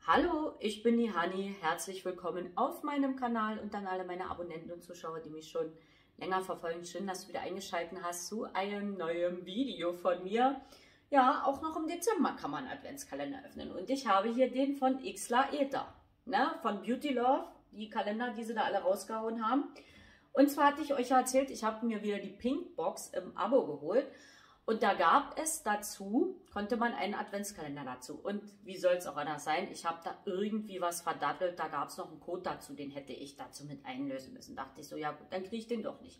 Hallo, ich bin die Hani. Herzlich willkommen auf meinem Kanal und an alle meine Abonnenten und Zuschauer, die mich schon länger verfolgen. Schön, dass du wieder eingeschaltet hast zu einem neuen Video von mir. Ja, auch noch im Dezember kann man einen Adventskalender öffnen. Und ich habe hier den von Xlaeta, ne, von Beauty Love, die Kalender, die sie da alle rausgehauen haben. Und zwar hatte ich euch ja erzählt, ich habe mir wieder die Pink Box im Abo geholt. Und da gab es dazu, konnte man einen Adventskalender dazu. Und wie soll es auch anders sein? Ich habe da irgendwie was verdattelt. Da gab es noch einen Code dazu, den hätte ich dazu mit einlösen müssen. Dachte ich so, ja gut, dann kriege ich den doch nicht.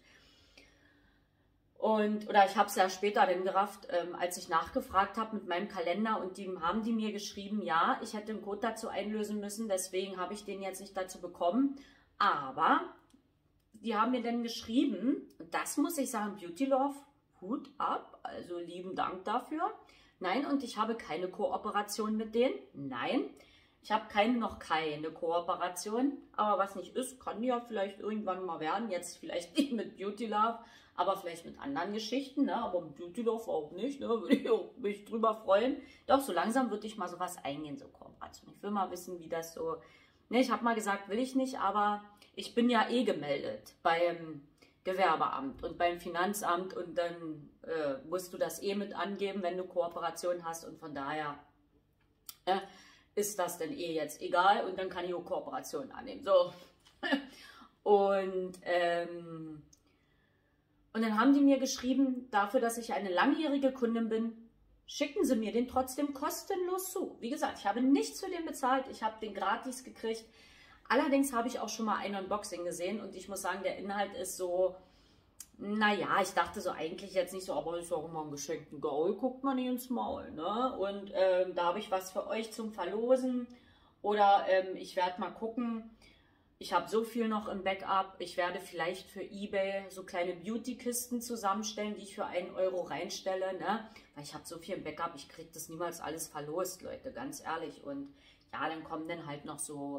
Oder ich habe es ja später dann gerafft, als ich nachgefragt habe mit meinem Kalender. Und haben die mir geschrieben, ja, ich hätte einen Code dazu einlösen müssen. Deswegen habe ich den jetzt nicht dazu bekommen. Aber die haben mir dann geschrieben, und das muss ich sagen, Beauty Love, Hut ab, also lieben Dank dafür. Nein, und ich habe keine Kooperation mit denen. Nein, ich habe noch keine Kooperation. Aber was nicht ist, kann ja vielleicht irgendwann mal werden. Jetzt vielleicht nicht mit Beauty Love, aber vielleicht mit anderen Geschichten. Ne? Aber mit Beauty Love auch nicht. Ne? Würde ich auch mich drüber freuen. Doch, so langsam würde ich mal sowas eingehen, so Kooperation. Ich will mal wissen, wie das so... Ne, ich habe mal gesagt, will ich nicht, aber ich bin ja eh gemeldet beim Gewerbeamt und beim Finanzamt und dann musst du das eh mit angeben, wenn du Kooperation hast und von daher ist das dann eh jetzt egal und dann kann ich auch Kooperation annehmen. So. Und dann haben die mir geschrieben, dafür, dass ich eine langjährige Kundin bin, schicken sie mir den trotzdem kostenlos zu. Wie gesagt, ich habe nichts für den bezahlt, ich habe den gratis gekriegt. Allerdings habe ich auch schon mal ein Unboxing gesehen und ich muss sagen, der Inhalt ist so, naja, ich dachte so eigentlich jetzt nicht so, aber ist auch immer ein geschenkten Gaul, guckt man nicht ins Maul, ne? Und da habe ich was für euch zum Verlosen oder ich werde mal gucken, ich habe so viel noch im Backup, ich werde vielleicht für eBay so kleine Beauty-Kisten zusammenstellen, die ich für 1 Euro reinstelle, ne? Weil ich habe so viel im Backup, ich kriege das niemals alles verlost, Leute, ganz ehrlich. Und ja, dann kommen dann halt noch so...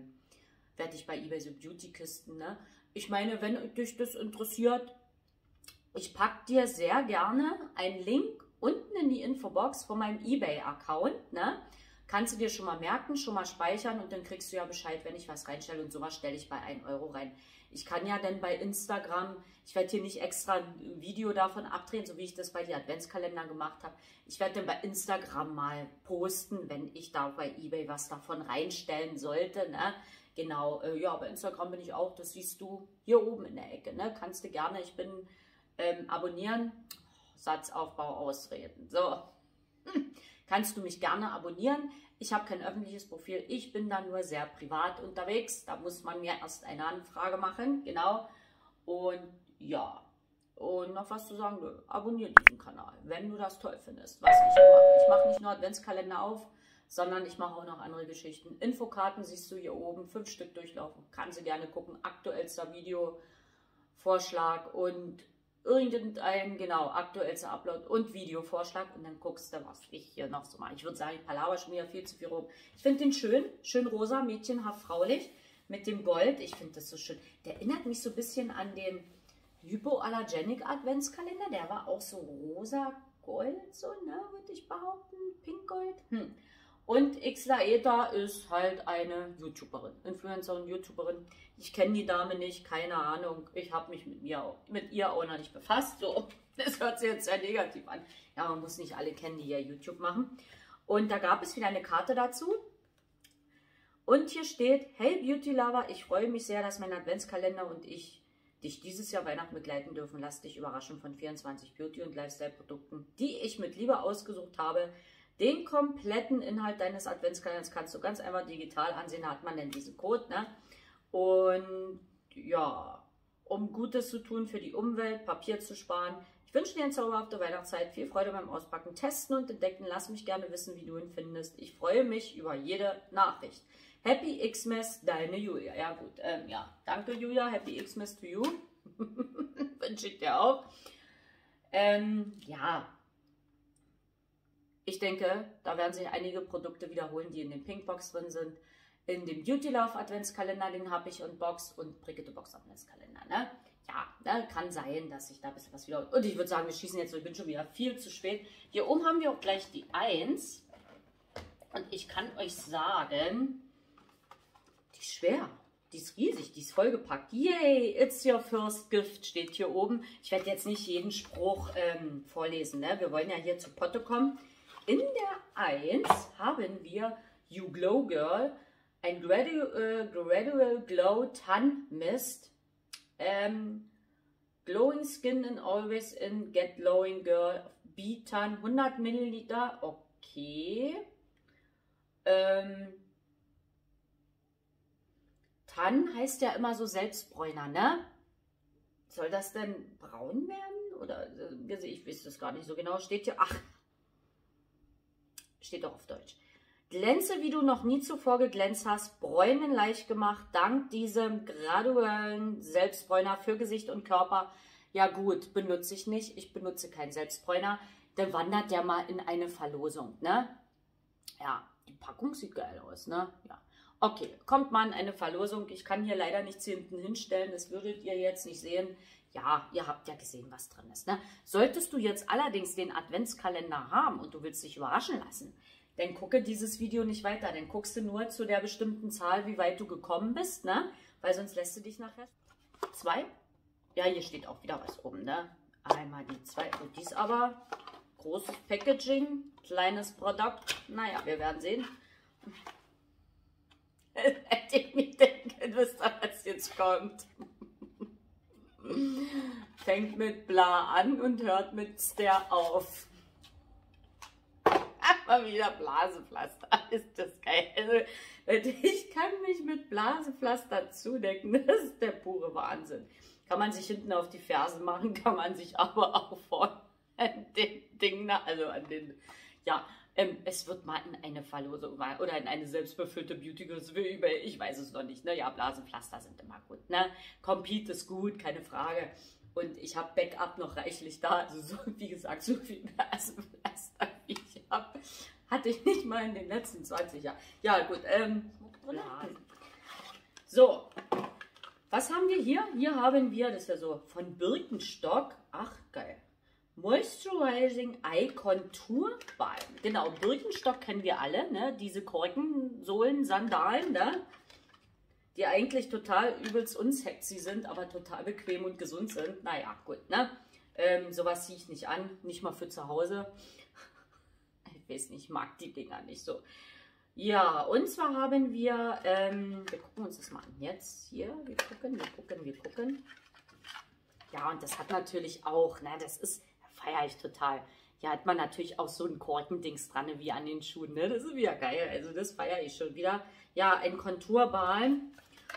werde ich bei eBay so Beauty-Kisten, ne? Ich meine, wenn dich das interessiert, ich packe dir sehr gerne einen Link unten in die Infobox von meinem eBay-Account, ne? Kannst du dir schon mal merken, schon mal speichern und dann kriegst du ja Bescheid, wenn ich was reinstelle und sowas stelle ich bei 1 Euro rein. Ich kann ja dann bei Instagram, ich werde hier nicht extra ein Video davon abdrehen, so wie ich das bei den Adventskalendern gemacht habe. Ich werde dann bei Instagram mal posten, wenn ich da bei eBay was davon reinstellen sollte, ne? Genau, ja, bei Instagram bin ich auch, das siehst du hier oben in der Ecke, ne? Kannst du gerne, ich bin abonnieren, Satzaufbau ausreden, so, kannst du mich gerne abonnieren, ich habe kein öffentliches Profil, ich bin da nur sehr privat unterwegs, da muss man mir erst eine Anfrage machen, genau, und ja, und noch was zu sagen, abonniere diesen Kanal, wenn du das toll findest, was ich hier mache. Ich mache nicht nur Adventskalender auf, sondern ich mache auch noch andere Geschichten. Infokarten siehst du hier oben, 5 Stück durchlaufen, kannst du gerne gucken. Aktuellster Videovorschlag und irgendein, genau, aktuellster Upload und Videovorschlag und dann guckst du, was ich hier noch so mache. Ich würde sagen, ich palaver schon wieder viel zu viel rum. Ich finde den schön, schön rosa, mädchenhaft fraulich mit dem Gold. Ich finde das so schön. Der erinnert mich so ein bisschen an den Hypoallergenic Adventskalender. Der war auch so rosa Gold, so, ne, würde ich behaupten. Pink Gold. Und Xlaeta ist halt eine YouTuberin, Influencerin, YouTuberin. Ich kenne die Dame nicht, keine Ahnung. Ich habe mich mit ihr auch noch nicht befasst. So, das hört sich jetzt sehr negativ an. Ja, man muss nicht alle kennen, die ja YouTube machen. Und da gab es wieder eine Karte dazu. Und hier steht, hey Beauty Lover, ich freue mich sehr, dass mein Adventskalender und ich dich dieses Jahr Weihnachten begleiten dürfen. Lass dich überraschen von 24 Beauty- und Lifestyle-Produkten, die ich mit Liebe ausgesucht habe. Den kompletten Inhalt deines Adventskalenders kannst du ganz einfach digital ansehen, da hat man denn diesen Code, ne? Und ja, um Gutes zu tun für die Umwelt, Papier zu sparen. Ich wünsche dir eine zauberhafte Weihnachtszeit, viel Freude beim Auspacken, Testen und Entdecken. Lass mich gerne wissen, wie du ihn findest. Ich freue mich über jede Nachricht. Happy Xmas, deine Julia. Ja gut, ja, danke Julia, Happy Xmas to you. Wünsche ich dir auch. Ja. Ich denke, da werden sich einige Produkte wiederholen, die in den Pinkbox drin sind. In dem Beauty Love Adventskalender, den habe ich unboxed und Brigitte Box Adventskalender, ne? Ja, ne, kann sein, dass sich da ein bisschen was wieder... Und ich würde sagen, wir schießen jetzt, ich bin schon wieder viel zu spät. Hier oben haben wir auch gleich die 1. Und ich kann euch sagen, die ist schwer. Die ist riesig, die ist vollgepackt. Yay, it's your first gift steht hier oben. Ich werde jetzt nicht jeden Spruch vorlesen, ne? Wir wollen ja hier zu Potte kommen. In der 1 haben wir You Glow Girl, ein Gradual Glow Tan Mist, Glowing Skin and Always in Get Glowing Girl, B-Tan, 100 Milliliter, okay. Tan heißt ja immer so Selbstbräuner, ne? Soll das denn braun werden? Oder, ich weiß das gar nicht so genau, steht hier, ach, steht doch auf Deutsch. Glänze, wie du noch nie zuvor geglänzt hast, Bräunen leicht gemacht, dank diesem graduellen Selbstbräuner für Gesicht und Körper. Ja gut, benutze ich nicht, ich benutze keinen Selbstbräuner, dann wandert der mal in eine Verlosung, ne? Ja, die Packung sieht geil aus, ne? Ja. Okay, kommt mal in eine Verlosung. Ich kann hier leider nichts hinten hinstellen, das würdet ihr jetzt nicht sehen. Ja, ihr habt ja gesehen, was drin ist, ne? Solltest du jetzt allerdings den Adventskalender haben und du willst dich überraschen lassen, dann gucke dieses Video nicht weiter. Dann guckst du nur zu der bestimmten Zahl, wie weit du gekommen bist, ne? Weil sonst lässt du dich nachher. 2. Ja, hier steht auch wieder was oben, ne? Einmal die 2. Und dies aber großes Packaging, kleines Produkt. Naja, wir werden sehen. Hätte ich nicht denken, wisst ihr, was jetzt kommt. Fängt mit Bla an und hört mit Ster auf. Mal wieder Blasepflaster. Ist das geil. Also, ich kann mich mit Blasepflaster zudecken. Das ist der pure Wahnsinn. Kann man sich hinten auf die Ferse machen, kann man sich aber auch vorne an den Ding, also an den, ja, es wird mal in eine Verlosung oder in eine selbstbefüllte Beauty-Größe, ich weiß es noch nicht, ne? Ja, Blasenpflaster sind immer gut, ne? Compete ist gut, keine Frage. Und ich habe Backup noch reichlich da, also so, wie gesagt, so viel Blasenpflaster, wie ich habe, hatte ich nicht mal in den letzten 20 Jahren. Ja, gut, ja. So, was haben wir hier? Hier haben wir, das ist ja so, von Birkenstock, ach geil, Moisturizing Eye Contour Balm. Genau, Birkenstock kennen wir alle, ne? Diese Korkensohlen, Sandalen, ne? Die eigentlich total übelst unsexy sind, aber total bequem und gesund sind. Naja, gut, ne? Sowas ziehe ich nicht an, nicht mal für zu Hause. Ich weiß nicht, ich mag die Dinger nicht so. Ja, und zwar haben wir gucken uns das mal an. Jetzt hier, wir gucken. Ja, und das hat natürlich auch, ne, das ist, feiere ich total. Hier hat man natürlich auch so ein Korkendings dran, wie an den Schuhen, ne? Das ist wieder geil, also das feiere ich schon wieder. Ja, ein Konturbalm,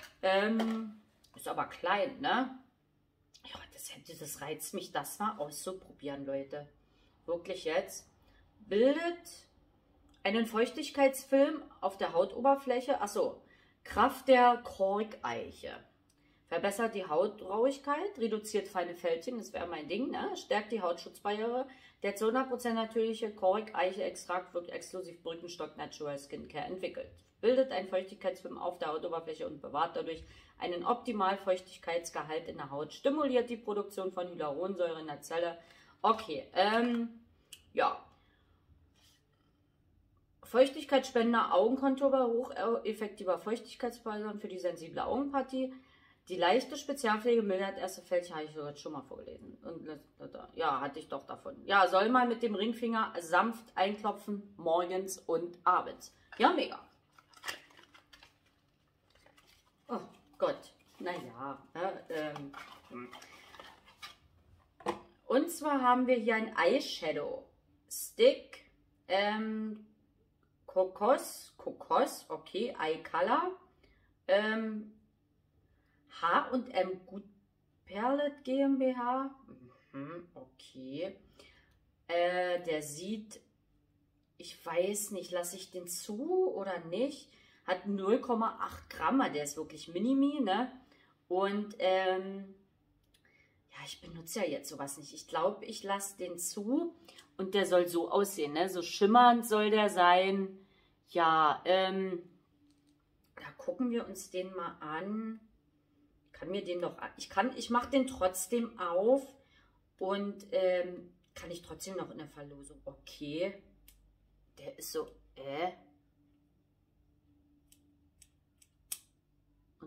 ist aber klein, ne? Ja, das reizt mich, das mal auszuprobieren, Leute. Wirklich jetzt. Bildet einen Feuchtigkeitsfilm auf der Hautoberfläche. Achso, Kraft der Korkeiche. Verbessert die Hautrauigkeit, reduziert feine Fältchen, das wäre mein Ding, ne? Stärkt die Hautschutzbarriere. Der zu 100% natürliche Korkeiche-Extrakt wird exklusiv Birkenstock Natural Skincare entwickelt. Bildet einen Feuchtigkeitsfilm auf der Hautoberfläche und bewahrt dadurch einen optimalen Feuchtigkeitsgehalt in der Haut. Stimuliert die Produktion von Hyaluronsäure in der Zelle. Okay, ja. Feuchtigkeitsspender, Augenkontur, hocheffektiver Feuchtigkeitsbalsam für die sensible Augenpartie. Die leichte Spezialpflege mildert erste Fältchen, habe ich jetzt schon mal vorgelesen. Und ja, hatte ich doch davon. Ja, soll man mit dem Ringfinger sanft einklopfen, morgens und abends. Ja, mega. Oh Gott, naja. Und zwar haben wir hier ein Eyeshadow Stick. Kokos, okay, Eye Color. H&M Good Palette GmbH. Okay. Der sieht, ich weiß nicht, lasse ich den zu oder nicht? Hat 0,8 Gramm, der ist wirklich mini, ne? Und ja, ich benutze ja jetzt sowas nicht. Ich glaube, ich lasse den zu und der soll so aussehen, ne? So schimmernd soll der sein. Ja, da gucken wir uns den mal an. Kann mir den noch, ich mache den trotzdem auf und kann ich trotzdem noch in der Verlosung. Okay, der ist so,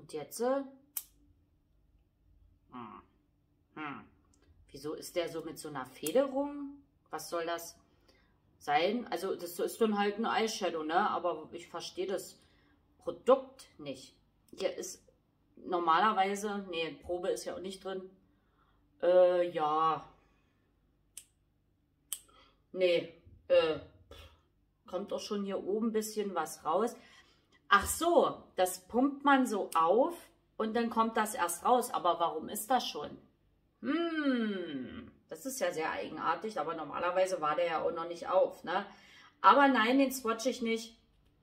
Und jetzt, wieso ist der so mit so einer Federung? Was soll das sein? Also das ist dann halt ein Eyeshadow, ne? Aber ich verstehe das Produkt nicht. Hier ist normalerweise, nee, Probe ist ja auch nicht drin. Ja. Nee, kommt doch schon hier oben ein bisschen was raus. Ach so, das pumpt man so auf und dann kommt das erst raus. Aber warum ist das schon? Das ist ja sehr eigenartig, aber normalerweise war der ja auch noch nicht auf, ne? Aber nein, den swatche ich nicht.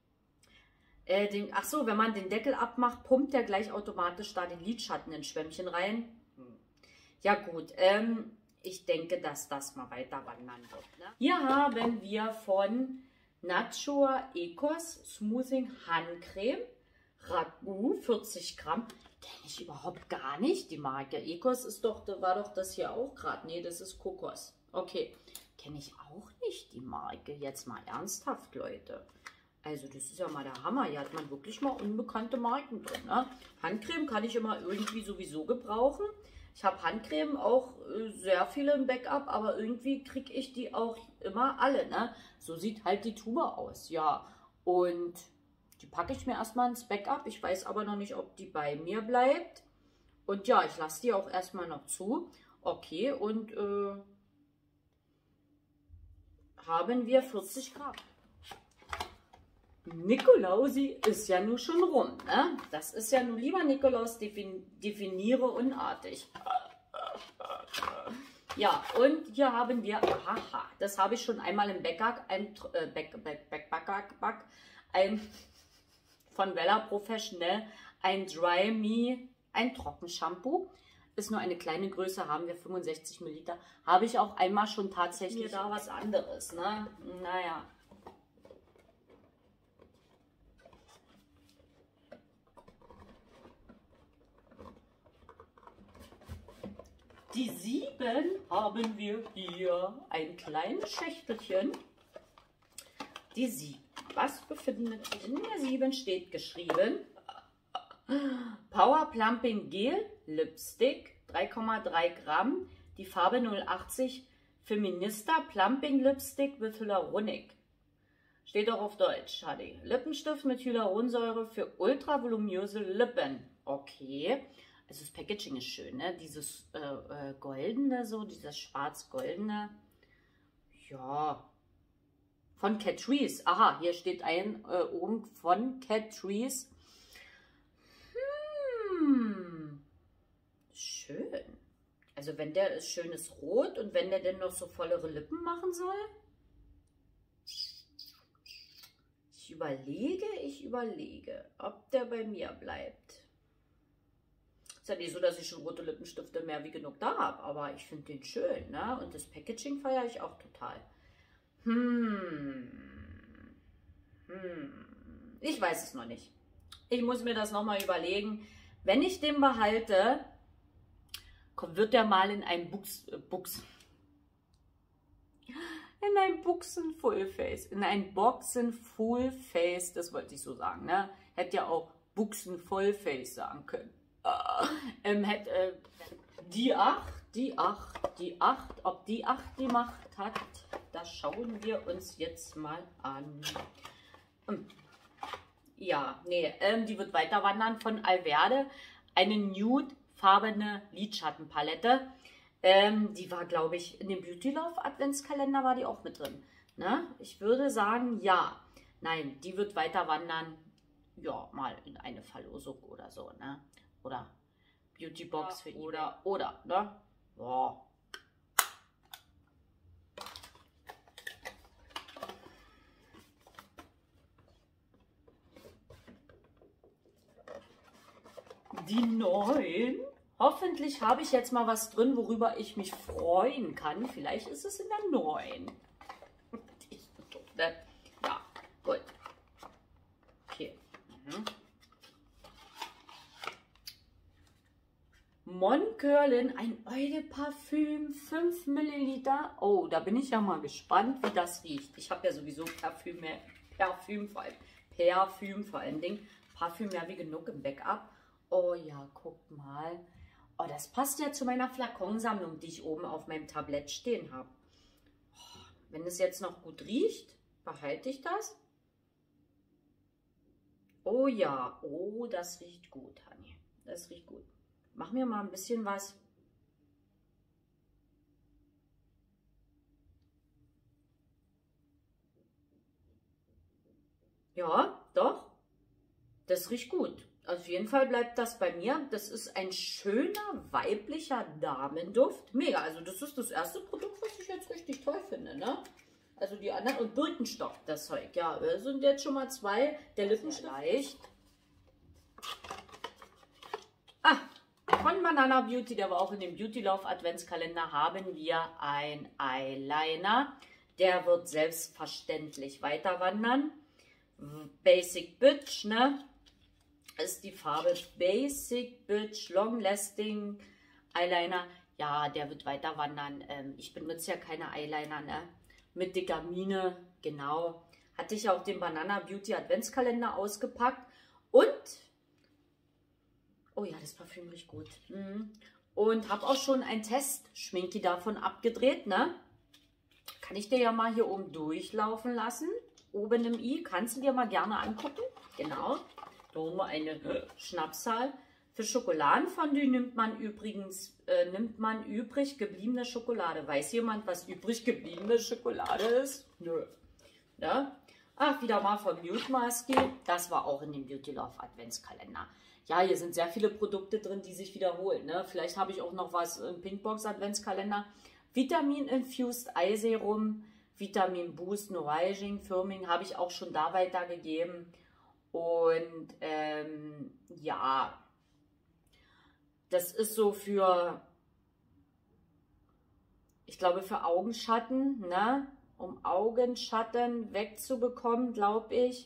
Ach so, wenn man den Deckel abmacht, pumpt der gleich automatisch da den Lidschatten in Schwämmchen rein. Ja gut, ich denke, dass das mal weiter wandern wird. Ne? Hier haben wir von Natura Ecos Smoothing Handcreme Ragout 40 Gramm. Kenne ich überhaupt gar nicht. Die Marke Ecos ist doch, war doch das hier auch gerade. Nee, das ist Kokos. Okay, kenne ich auch nicht die Marke. Jetzt mal ernsthaft, Leute. Also das ist ja mal der Hammer. Hier hat man wirklich mal unbekannte Marken drin. Ne? Handcreme kann ich immer irgendwie sowieso gebrauchen. Ich habe Handcreme auch sehr viele im Backup, aber irgendwie kriege ich die auch immer alle. Ne? So sieht halt die Tube aus. Ja, und die packe ich mir erstmal ins Backup. Ich weiß aber noch nicht, ob die bei mir bleibt. Und ja, ich lasse die auch erstmal noch zu. Okay, und haben wir 40 Gramm. Nikolausi ist ja nun schon rum, ne? Das ist ja nun, lieber Nikolaus, definiere unartig. Ja, und hier haben wir, haha, das habe ich schon einmal im Backup, von Wella Professional, ein Dry Me, ein Trockenshampoo. Ist nur eine kleine Größe, haben wir 65 Milliliter. Habe ich auch einmal schon tatsächlich da was anderes, ne? Naja. Die 7 haben wir hier, ein kleines Schächtelchen. Die 7. Was befindet sich in der 7? Steht geschrieben. Power Plumping Gel Lipstick, 3,3 Gramm. Die Farbe 080 Feminista Plumping Lipstick with Hyaluronic. Steht auch auf Deutsch. HD. Lippenstift mit Hyaluronsäure für ultra voluminöse Lippen. Okay. Also das Packaging ist schön, ne? Dieses goldene, so dieses schwarz-goldene. Ja. Von Catrice. Aha, hier steht ein oben von Catrice. Schön. Also wenn der ist schönes Rot und wenn der denn noch so vollere Lippen machen soll. Ich überlege, ob der bei mir bleibt. Ist ja nicht so, dass ich schon rote Lippenstifte mehr wie genug da habe, aber ich finde den schön, ne? Und das Packaging feiere ich auch total. Ich weiß es noch nicht. Ich muss mir das nochmal überlegen. Wenn ich den behalte, wird der mal in ein Buchsen Fullface. In ein Boxen Fullface, das wollte ich so sagen, ne? Hätte ja auch Buchsen Fullface sagen können. Die 8, ob die 8 die Macht hat, das schauen wir uns jetzt mal an. Ja, nee, die wird weiter wandern von Alverde. Eine nude-farbene Lidschattenpalette. Die war, glaube ich, in dem Beauty Love Adventskalender war die auch mit drin. Ne? Ich würde sagen, ja. Nein, die wird weiter wandern. Ja, mal in eine Verlosung oder so, ne? Oder Beautybox für oder, ne? Ja. Die 9. Hoffentlich habe ich jetzt mal was drin, worüber ich mich freuen kann. Vielleicht ist es in der 9. Ja, gut. Okay. Moncurlin, ein Eau de Parfüm, 5 Milliliter. Oh, da bin ich ja mal gespannt, wie das riecht. Ich habe ja sowieso Parfüm vor allen Dingen. Parfüm ja wie genug im Backup. Oh ja, guck mal. Oh, das passt ja zu meiner Flakonsammlung, die ich oben auf meinem Tablett stehen habe. Oh, wenn es jetzt noch gut riecht, behalte ich das. Oh ja, oh, das riecht gut, Hanni. Das riecht gut. Mach mir mal ein bisschen was. Ja, doch. Das riecht gut. Auf jeden Fall bleibt das bei mir. Das ist ein schöner, weiblicher Damenduft. Mega. Also das ist das erste Produkt, was ich jetzt richtig toll finde, ne? Also die anderen. Und Birkenstock, das Zeug. Ja, das sind jetzt schon mal zwei. Der Lippenstift. Leicht. Ah, von Banana Beauty, der war auch in dem Beauty Love Adventskalender, haben wir ein Eyeliner. Der wird selbstverständlich weiter wandern. Basic Bitch, ne? Ist die Farbe Basic Bitch Long Lasting Eyeliner. Ja, der wird weiter wandern. Ich benutze ja keine Eyeliner, ne? Mit dicker Mine, genau. Hatte ich auch den Banana Beauty Adventskalender ausgepackt. Und, oh ja, das Parfüm riecht gut. Und habe auch schon ein Test-Schminki davon abgedreht, ne? Kann ich dir ja mal hier oben durchlaufen lassen. Oben im i, kannst du dir mal gerne angucken. Genau. Da haben wir eine Schnapszahl. Für Schokoladenfondue nimmt man übrigens übrig gebliebene Schokolade. Weiß jemand, was übrig gebliebene Schokolade ist? Nö. Ja? Ach, wieder mal von Mute Maski. Das war auch in dem Beauty Love Adventskalender. Ja, hier sind sehr viele Produkte drin, die sich wiederholen. Ne? Vielleicht habe ich auch noch was im Pinkbox Adventskalender. Vitamin Infused Eye Serum, Vitamin Boost Nourishing Firming habe ich auch schon da weitergegeben. Und ja, das ist so für, ich glaube, für Augenschatten, ne? Um Augenschatten wegzubekommen, glaube ich.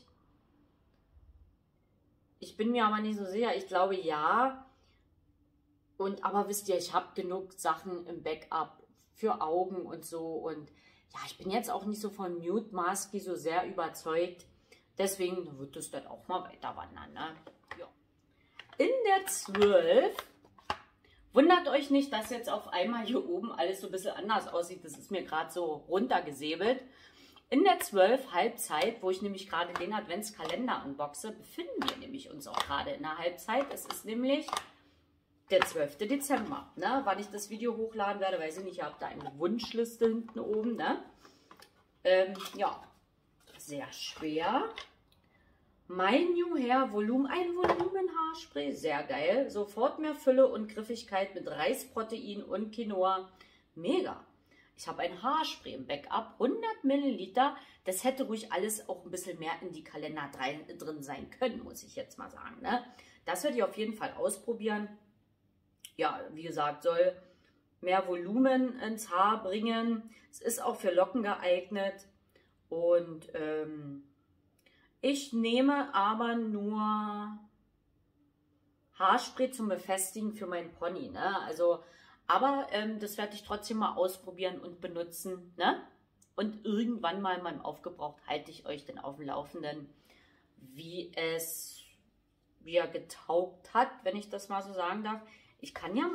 Ich bin mir aber nicht so sicher. Ich glaube, ja. Und aber wisst ihr, ich habe genug Sachen im Backup für Augen und so. Und ja, ich bin jetzt auch nicht so von Mute Maski so sehr überzeugt. Deswegen wird es dann auch mal weiter wandern. Ne? Ja. In der 12, wundert euch nicht, dass jetzt auf einmal hier oben alles so ein bisschen anders aussieht. Das ist mir gerade so runtergesäbelt. In der 12 Halbzeit, wo ich nämlich gerade den Adventskalender unboxe, befinden wir nämlich uns auch gerade in der Halbzeit. Es ist nämlich der 12. Dezember. Ne? Wann ich das Video hochladen werde, weiß ich nicht. Ihr habt da eine Wunschliste hinten oben. Ne? Ja, sehr schwer. Mein New Hair Volumen, ein Volumen-Haarspray, sehr geil. Sofort mehr Fülle und Griffigkeit mit Reisprotein und Quinoa. Mega. Ich habe ein Haarspray im Backup, 100 Milliliter. Das hätte ruhig alles auch ein bisschen mehr in die Kalender drin sein können, muss ich jetzt mal sagen. Ne? Das werde ich auf jeden Fall ausprobieren. Ja, wie gesagt, soll mehr Volumen ins Haar bringen. Es ist auch für Locken geeignet. Und ich nehme aber nur Haarspray zum Befestigen für meinen Pony. Ne? Also, aber das werde ich trotzdem mal ausprobieren und benutzen. Ne? Und irgendwann mal in meinem Aufgebraucht halte ich euch dann auf dem Laufenden, wie er getaugt hat, wenn ich das mal so sagen darf. Ich kann ja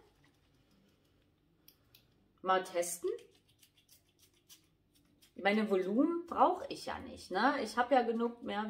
mal testen. Meine Volumen brauche ich ja nicht. Ne? Ich habe ja genug mehr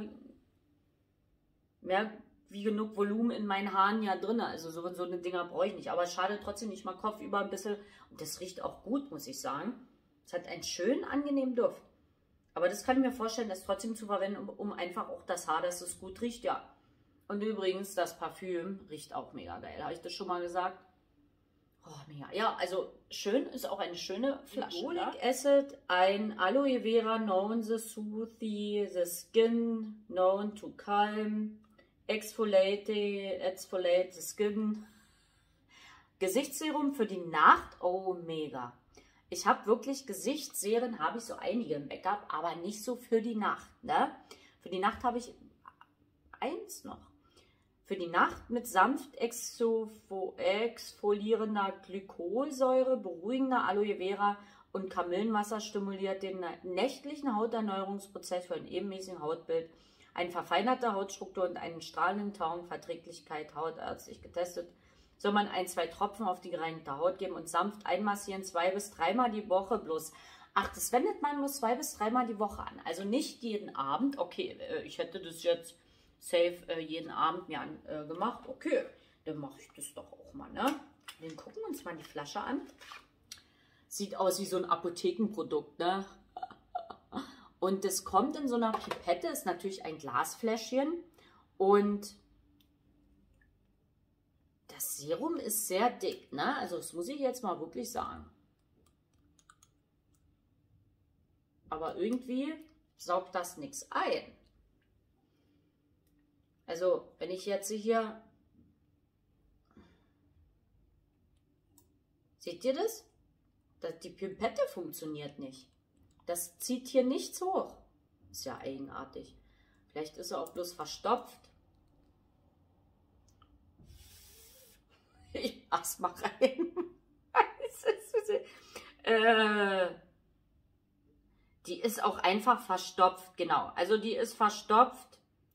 wie genug Volumen in meinen Haaren ja drin. Also so eine Dinger brauche ich nicht. Aber es schadet trotzdem nicht mal kopfüber ein bisschen. Und das riecht auch gut, muss ich sagen. Es hat einen schönen, angenehmen Duft. Aber das kann ich mir vorstellen, das trotzdem zu verwenden, um einfach auch das Haar, dass es gut riecht. Ja. Und übrigens, das Parfüm riecht auch mega geil. Habe ich das schon mal gesagt? Oh, mega. Ja, also schön, ist auch eine schöne Flasche. Folic Acid, ein Aloe Vera known to soothe the skin, known to calm, exfoliate the skin. Gesichtsserum für die Nacht, oh mega. Ich habe wirklich Gesichtsserien, habe ich so einige im Backup, aber nicht so für die Nacht. Ne? Für die Nacht habe ich eins noch. Für die Nacht mit sanft exfolierender Glykolsäure, beruhigender Aloe Vera und Kamillenwasser stimuliert den nächtlichen Hauterneuerungsprozess für einen ebenmäßigen Hautbild Eine verfeinerte Hautstruktur und einen strahlenden Taugen, Verträglichkeit, hautärztlich getestet. Soll man 1-2 Tropfen auf die gereinigte Haut geben und sanft einmassieren, 2 bis 3 Mal die Woche bloß. Ach, das wendet man nur 2 bis 3 Mal die Woche an. Also nicht jeden Abend. Okay, ich hätte das jetzt safe jeden Abend mir gemacht. Okay, dann mache ich das doch auch mal, ne? Dann gucken wir uns mal die Flasche an. Sieht aus wie so ein Apothekenprodukt, ne? Und das kommt in so einer Pipette, ist natürlich ein Glasfläschchen. Und das Serum ist sehr dick, ne? Also das muss ich jetzt mal wirklich sagen. Aber irgendwie saugt das nichts ein. Also wenn ich jetzt hier... Seht ihr das? Die Pipette funktioniert nicht. Das zieht hier nichts hoch. Ist ja eigenartig. Vielleicht ist er auch bloß verstopft. Ich mach's mal rein. Die ist auch einfach verstopft. Genau. Also die ist verstopft,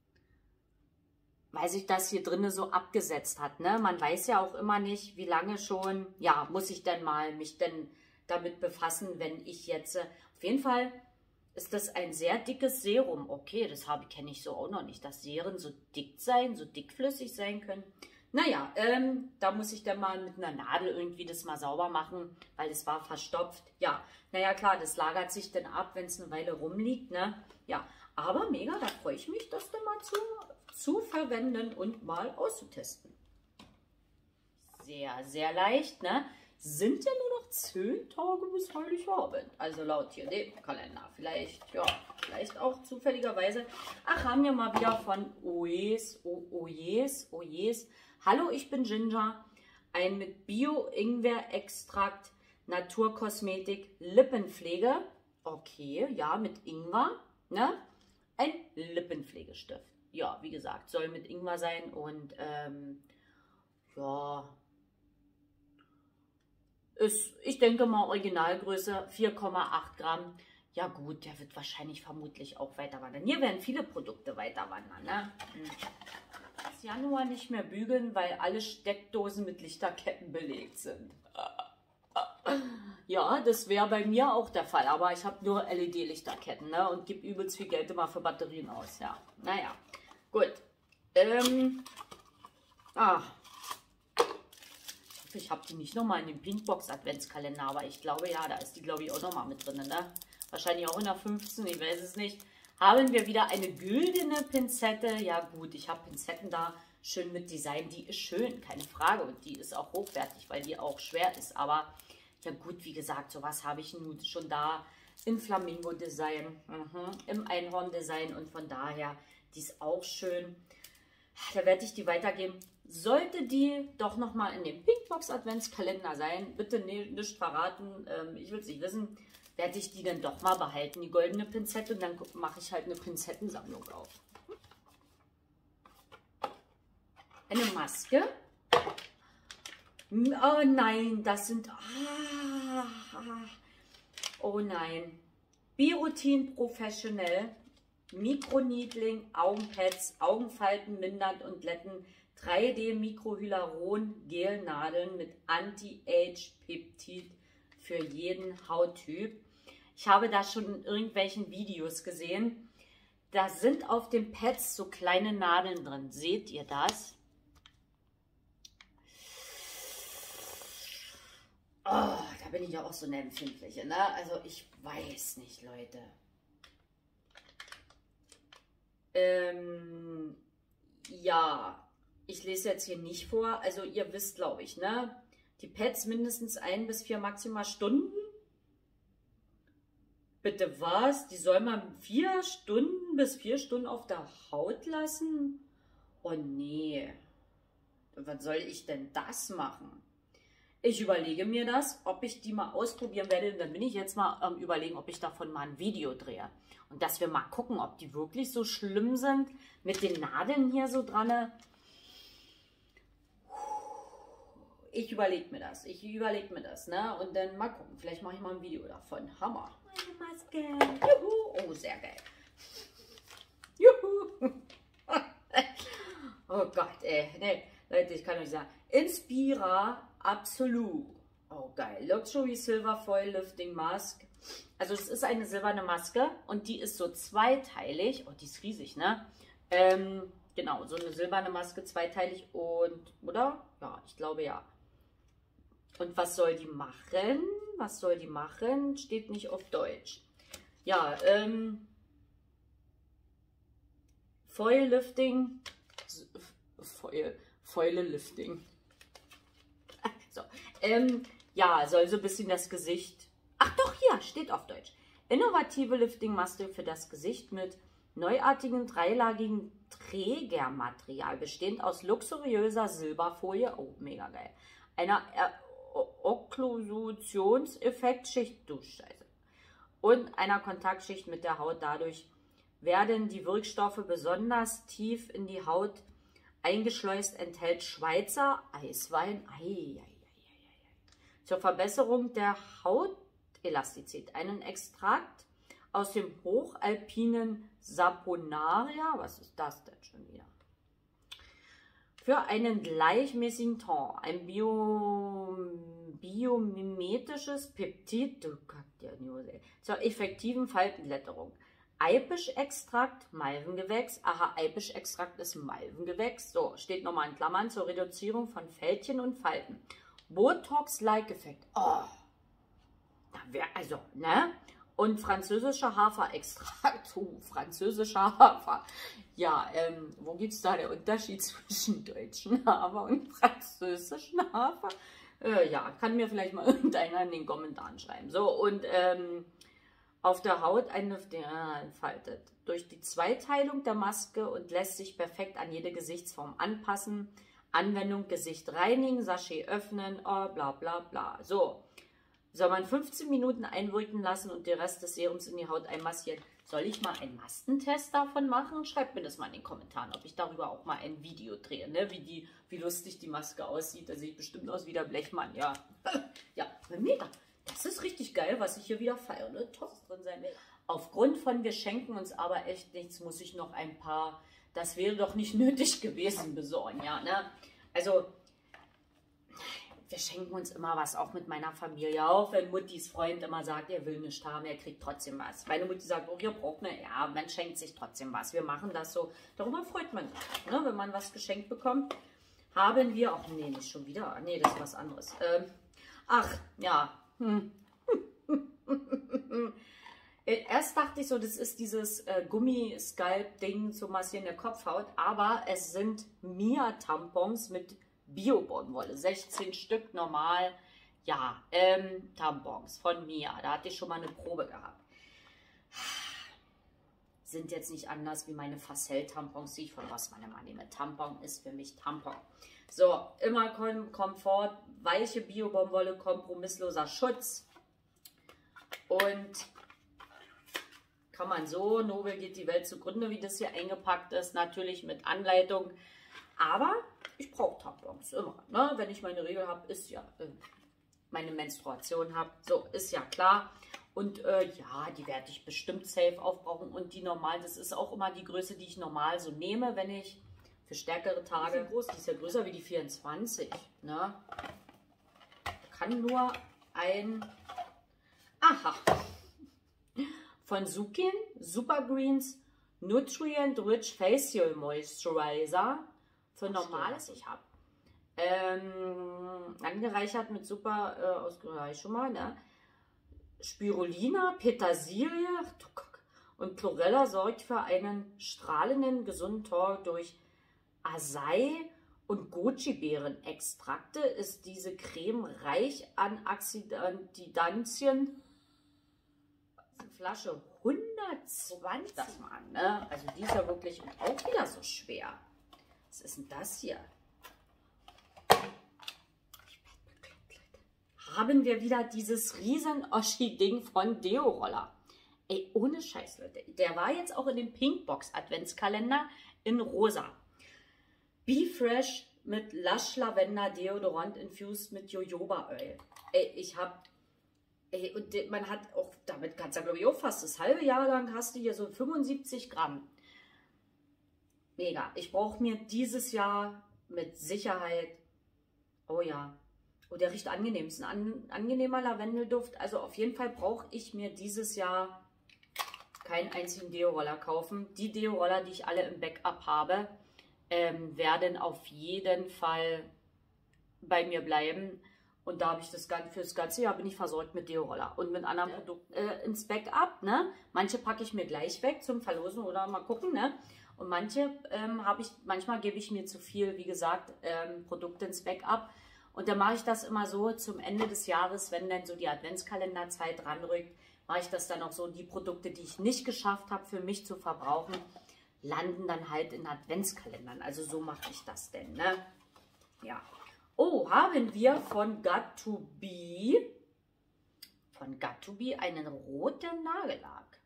weil sich das hier drinnen so abgesetzt hat. Ne? Man weiß ja auch immer nicht, wie lange schon. Ja, muss ich denn mal mich denn damit befassen, wenn ich jetzt... Auf jeden Fall ist das ein sehr dickes Serum. Okay, das kenne ich so auch noch nicht, dass Serien so dick sein, so dickflüssig sein können. Naja, da muss ich dann mal mit einer Nadel irgendwie das mal sauber machen, weil es war verstopft. Ja, naja klar, das lagert sich dann ab, wenn es eine Weile rumliegt, ne? Ja, aber mega, da freue ich mich, das dann mal zu verwenden und mal auszutesten. Sehr, sehr leicht, ne? Sind ja nur noch 10 Tage bis Heiligabend. Also laut hier dem Kalender. Vielleicht, ja, vielleicht auch zufälligerweise. Ach, haben wir mal wieder von Oyes. Hallo, ich bin Ginger. Ein mit Bio-Ingwer-Extrakt Naturkosmetik Lippenpflege. Okay, ja, mit Ingwer, ne? Ein Lippenpflegestift. Ja, wie gesagt, soll mit Ingwer sein und, ja... Ist, ich denke mal, Originalgröße 4,8 Gramm. Ja gut, der wird wahrscheinlich vermutlich auch weiter wandern. Hier werden viele Produkte weiter wandern. Ne? Das Januar nicht mehr bügeln, weil alle Steckdosen mit Lichterketten belegt sind. Ja, das wäre bei mir auch der Fall. Aber ich habe nur LED-Lichterketten, ne? Und gebe übelst viel Geld immer für Batterien aus. Ja, naja, gut. Ich habe die nicht nochmal in dem Pinkbox Adventskalender, aber ich glaube ja, da ist die, glaube ich, auch nochmal mit drin, ne? Wahrscheinlich auch in der 15, ich weiß es nicht. Haben wir wieder eine güldene Pinzette. Ja gut, ich habe Pinzetten da schön mit Design. Die ist schön, keine Frage. Und die ist auch hochwertig, weil die auch schwer ist. Aber ja gut, wie gesagt, sowas habe ich nun schon da im Flamingo-Design, im Einhorn-Design. Und von daher, die ist auch schön. Da werde ich die weitergeben. Sollte die doch nochmal in dem Pinkbox Adventskalender sein, bitte nicht verraten, ich will es nicht wissen, werde ich die dann doch mal behalten, die goldene Pinzette, und dann mache ich halt eine Pinzettensammlung auf. Eine Maske. Oh nein, das sind... oh nein. Biotin Professionell, Mikroniedling, Augenpads, Augenfalten mindernd und glätten, 3D-Mikrohyaluron-Gelnadeln mit Anti-Age-Peptid für jeden Hauttyp. Ich habe da schon in irgendwelchen Videos gesehen. Da sind auf den Pads so kleine Nadeln drin. Seht ihr das? Oh, da bin ich ja auch so eine empfindliche, ne? Also ich weiß nicht, Leute. Ja, ich lese jetzt hier nicht vor. Also ihr wisst, glaube ich, ne? Die Pads mindestens 1 bis 4 maximal Stunden. Bitte was? Die soll man 4 Stunden bis 4 Stunden auf der Haut lassen? Oh nee. Was soll ich denn das machen? Ich überlege mir das, ob ich die mal ausprobieren werde. Und dann bin ich jetzt mal am Überlegen, ob ich davon mal ein Video drehe. Und dass wir mal gucken, ob die wirklich so schlimm sind. Mit den Nadeln hier so dran. Ich überlege mir das. Ne? Und dann mal gucken. Vielleicht mache ich mal ein Video davon. Hammer. Meine Maske. Juhu. Oh, sehr geil. Juhu. Oh Gott, ey. Nee, Leute, ich kann euch sagen. Inspira Absolut. Oh, geil. Luxury Silver Foil Lifting Mask. Also, es ist eine silberne Maske und die ist so zweiteilig. Oh, die ist riesig, ne? Genau, so eine silberne Maske, zweiteilig und, oder? Ja, ich glaube ja. Und was soll die machen? Was soll die machen? Steht nicht auf Deutsch. Ja, Foil Lifting. Foil Lifting. So, ja, soll so ein bisschen das Gesicht. Ach doch, hier steht auf Deutsch. Innovative Lifting-Maske für das Gesicht mit neuartigen dreilagigen Trägermaterial, bestehend aus luxuriöser Silberfolie. Oh, mega geil. Einer Okklusionseffektschicht, du Scheiße. Und einer Kontaktschicht mit der Haut. Dadurch werden die Wirkstoffe besonders tief in die Haut eingeschleust, enthält Schweizer Eiswein. Zur Verbesserung der Hautelastizität. Einen Extrakt aus dem hochalpinen Saponaria. Was ist das denn schon wieder? Für einen gleichmäßigen Ton. Ein biomimetisches Peptid zur effektiven Faltenglätterung. Eibisch-Extrakt, Malvengewächs. Aha, Eibisch-Extrakt ist Malvengewächs. So, steht nochmal in Klammern zur Reduzierung von Fältchen und Falten. Botox-like-Effekt. Oh, also, ne? Und französischer Haferextrakt. Französischer Hafer. Ja, wo gibt es da den Unterschied zwischen deutschen Hafer und französischen Hafer? Ja, kann mir vielleicht mal irgendeiner in den Kommentaren schreiben. So, und auf der Haut entfaltet. Durch die Zweiteilung der Maske und lässt sich perfekt an jede Gesichtsform anpassen. Anwendung, Gesicht reinigen, Sachet öffnen, oh, bla bla bla. So, soll man 15 Minuten einwirken lassen und den Rest des Serums in die Haut einmassieren. Soll ich mal einen Mastentest davon machen? Schreibt mir das mal in den Kommentaren, ob ich darüber auch mal ein Video drehe, ne? Wie lustig die Maske aussieht. Da sieht bestimmt aus wie der Blechmann, ja. Ja, mega. Das ist richtig geil, was ich hier wieder feiere, ne? Tops drin sein will. Aufgrund von wir schenken uns aber echt nichts, muss ich noch ein paar, das wäre doch nicht nötig gewesen, besorgen, ja, ne? Also, wir schenken uns immer was, auch mit meiner Familie. Auch wenn Muttis Freund immer sagt, er will nichts haben, er kriegt trotzdem was. Meine Mutti sagt, oh, ihr braucht eine, ja, man schenkt sich trotzdem was. Wir machen das so. Darüber freut man sich, ne? Wenn man was geschenkt bekommt. Haben wir, ach nee, nicht schon wieder. Nee, das ist was anderes. Ach, ja. Erst dachte ich so, das ist dieses Gummi-Sculpt-Ding zum Massieren der Kopfhaut, aber es sind Mia-Tampons mit Bio-Baumwolle, 16 Stück normal, ja, Tampons von Mia, da hatte ich schon mal eine Probe gehabt. Sind jetzt nicht anders wie meine Facel-Tampons, die ich von Rossmann immer nehme. Tampon ist für mich Tampon. So, immer Komfort, weiche Bio-Baumwolle, kompromissloser Schutz. Und kann man so, nobel geht die Welt zugrunde, wie das hier eingepackt ist, natürlich mit Anleitung. Aber ich brauche Tampons immer, ne? Wenn ich meine Regel habe, ist ja, meine Menstruation habe, so, ist ja klar. Und ja, die werde ich bestimmt safe aufbrauchen. Und die normal, das ist auch immer die Größe, die ich normal so nehme, wenn ich für stärkere Tage, die ist ja größer wie die 24, ne? Kann nur ein, aha, von Sukin, Super Greens Nutrient Rich Facial Moisturizer für normales, ich habe angereichert mit super, ausgereicht schon mal, ne? Spirulina, Petersilie und Chlorella sorgt für einen strahlenden, gesunden Ton durch Acai und Goji-Beeren-Extrakte. Ist diese Creme reich an Antioxidantien. Flasche 120, das mal an, ne? Also die ist ja wirklich auch wieder so schwer. Was ist denn das hier? Haben wir wieder dieses riesen Oschi-Ding von Deo-Roller. Ey, ohne Scheiß, Leute. Der war jetzt auch in dem Pinkbox Adventskalender in rosa. Be Fresh mit Lush Lavender Deodorant infused mit Jojoba Öl. Ey, ich hab... Ey, und man hat auch, damit kannst du ja glaube ich auch fast das halbe Jahr lang hast du hier so 75 Gramm. mega. Ich brauche mir dieses Jahr mit Sicherheit, oh ja, oh, der riecht angenehm. Ist ein angenehmer Lavendelduft. Also auf jeden Fall brauche ich mir dieses Jahr keinen einzigen Deo-Roller kaufen. Die Deo-Roller, die ich alle im Backup habe, werden auf jeden Fall bei mir bleiben. Und da habe ich für das ganze Jahr bin ich versorgt mit Deo-Roller und mit anderen Produkten ins Backup. Ne? Manche packe ich mir gleich weg zum Verlosen oder mal gucken. Ne? Und manche manchmal gebe ich mir zu viel, wie gesagt, Produkte ins Backup. Und dann mache ich das immer so zum Ende des Jahres, wenn dann so die Adventskalenderzeit ranrückt, mache ich das dann auch so, die Produkte, die ich nicht geschafft habe, für mich zu verbrauchen, landen dann halt in Adventskalendern. Also so mache ich das denn, ne? Ja. Oh, haben wir von Got2b einen roten Nagellack.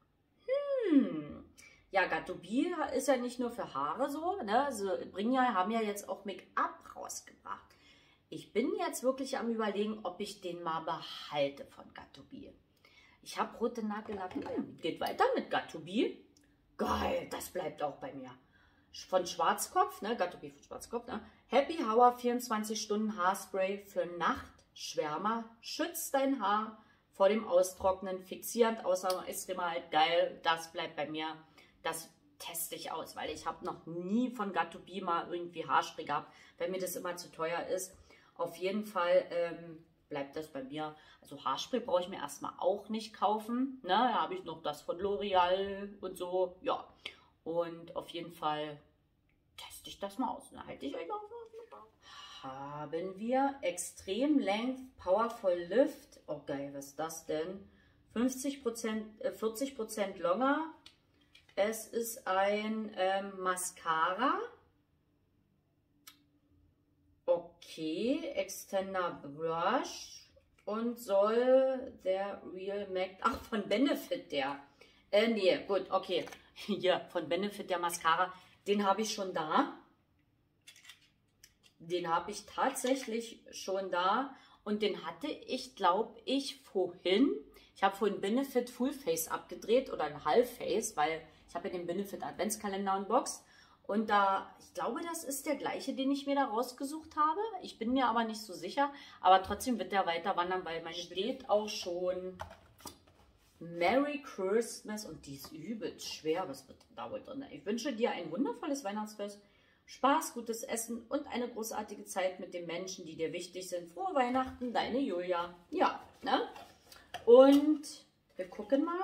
Ja, Got2b ist ja nicht nur für Haare so, ne? Sie haben ja jetzt auch Make-up rausgebracht. Ich bin jetzt wirklich am Überlegen, ob ich den mal behalte von Got2b. Ich habe rote Nagellack. Geht weiter mit Got2b. Geil, das bleibt auch bei mir. Von Schwarzkopf, ne? Got2b von Schwarzkopf, ne? Happy Hour 24 Stunden Haarspray für Nachtschwärmer. Schützt dein Haar vor dem Austrocknen, fixierend, außer ist immer halt geil. Das bleibt bei mir. Das teste ich aus, weil ich habe noch nie von Got2b mal irgendwie Haarspray gehabt, weil mir das immer zu teuer ist. Auf jeden Fall bleibt das bei mir. Also Haarspray brauche ich mir erstmal auch nicht kaufen. Ne? Da habe ich noch das von L'Oreal und so. Ja. Und auf jeden Fall teste ich das mal aus. Da halte ich euch auf. Haben wir Extreme Length Powerful Lift. Oh geil, was ist das denn? 40% longer. Es ist ein Mascara. Okay, Extender Brush und soll der Real Mac, ach von Benefit der, nee, gut, okay, hier von Benefit der Mascara, den habe ich schon da, den habe ich tatsächlich schon da und den hatte ich, glaube ich, vorhin, ich habe vorhin Benefit Full Face abgedreht oder ein Half Face, weil ich habe ja den Benefit Adventskalender unboxed. Und da, ich glaube, das ist der gleiche, den ich mir da rausgesucht habe. Ich bin mir aber nicht so sicher. Aber trotzdem wird der weiter wandern, weil meine steht auch schon Merry Christmas. Und die ist übelst schwer. Was wird denn da wohl drin? Ich wünsche dir ein wundervolles Weihnachtsfest, Spaß, gutes Essen und eine großartige Zeit mit den Menschen, die dir wichtig sind. Frohe Weihnachten, deine Julia. Ja, ne? Und wir gucken mal.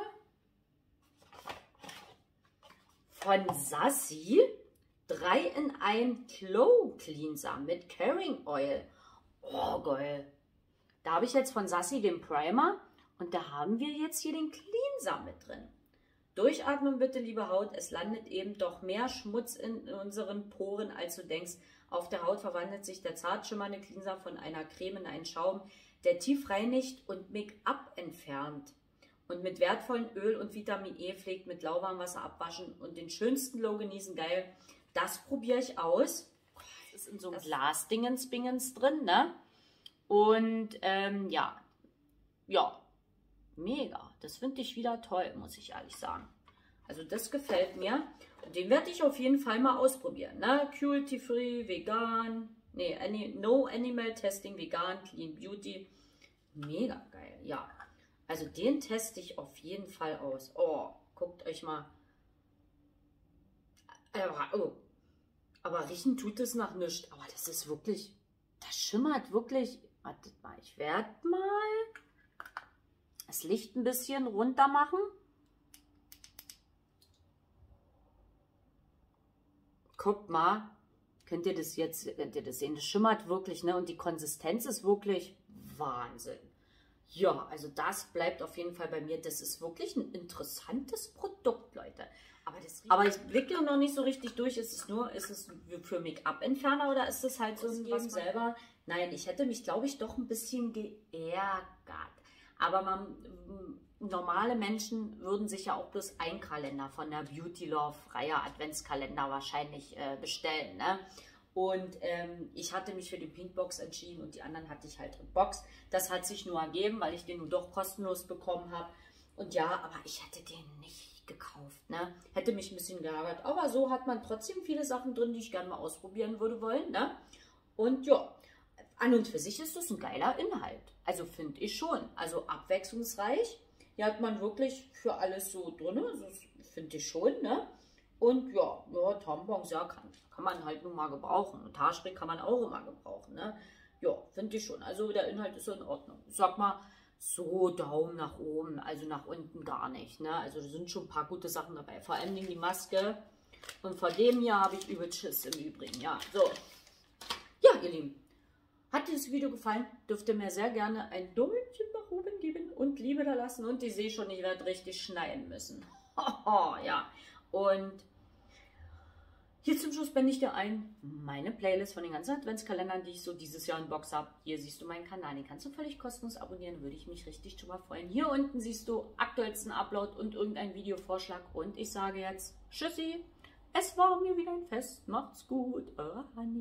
Von Sassy. 3-in-1 Glow Cleanser mit Caring Oil. Oh, geil. Da habe ich jetzt von Sassy den Primer und da haben wir jetzt hier den Cleanser mit drin. Durchatmen bitte, liebe Haut. Es landet eben doch mehr Schmutz in unseren Poren, als du denkst. Auf der Haut verwandelt sich der zart schimmernde Cleanser von einer Creme in einen Schaum, der tief reinigt und Make-up entfernt. Und mit wertvollem Öl und Vitamin E pflegt, mit lauwarmem Wasser abwaschen und den schönsten Glow genießen. Geil. Das probiere ich aus. Das ist in so einem Glasdingens-Bingens drin, ne? Und ja, mega. Das finde ich wieder toll, muss ich ehrlich sagen. Also das gefällt mir. Und den werde ich auf jeden Fall mal ausprobieren, ne? Cruelty-free, vegan, nee, no Animal Testing, vegan, Clean Beauty. Mega geil, ja. Also den teste ich auf jeden Fall aus. Oh, guckt euch mal. Oh. Aber riechen tut es nach nichts. Aber das ist wirklich, das schimmert wirklich. Wartet mal, ich werde mal das Licht ein bisschen runter machen. Guckt mal, könnt ihr das sehen? Das schimmert wirklich, ne? Und die Konsistenz ist wirklich Wahnsinn. Ja, also das bleibt auf jeden Fall bei mir. Das ist wirklich ein interessantes Produkt, Leute. Aber ich blicke noch nicht so richtig durch. Ist es für Make-up-Entferner oder ist es halt so ein was selber? Nein, ich hätte mich, glaube ich, doch ein bisschen geärgert. Aber normale Menschen würden sich ja auch bloß einen Kalender von der Beauty Love Reihe Adventskalender wahrscheinlich bestellen, ne? Und ich hatte mich für die Pinkbox entschieden und die anderen hatte ich halt in Box. Das hat sich nur ergeben, weil ich den nur doch kostenlos bekommen habe. Und ja, aber ich hätte den nicht nicht gekauft. Ne? Hätte mich ein bisschen geärgert. Aber so hat man trotzdem viele Sachen drin, die ich gerne mal ausprobieren würde wollen. Ne? Und ja, an und für sich ist das ein geiler Inhalt. Also finde ich schon. Also abwechslungsreich. Hier hat man wirklich für alles so drin. Also finde ich schon. Ne? Und ja, Tampons, ja, kann man halt nun mal gebrauchen. Und Haarspray kann man auch immer gebrauchen. Ne? Ja, finde ich schon. Also der Inhalt ist so in Ordnung. Ich sag mal, so Daumen nach oben, also nach unten gar nicht. Ne? Also da sind schon ein paar gute Sachen dabei. Vor allem die Maske. Und vor dem hier habe ich übel Schiss im Übrigen. Ja, so. Ja, ihr Lieben. Hat dir das Video gefallen? Dürft ihr mir sehr gerne ein Däumchen nach oben geben und Liebe da lassen. Und ich sehe schon, ich werde richtig schneiden müssen. Ja. Und hier zum Schluss blende ich dir ein meine Playlist von den ganzen Adventskalendern, die ich so dieses Jahr in Box habe. Hier siehst du meinen Kanal, den kannst du völlig kostenlos abonnieren, würde ich mich richtig schon mal freuen. Hier unten siehst du aktuellsten Upload und irgendein Videovorschlag. Und ich sage jetzt Tschüssi, es war mir wieder ein Fest, macht's gut, eure Hanni.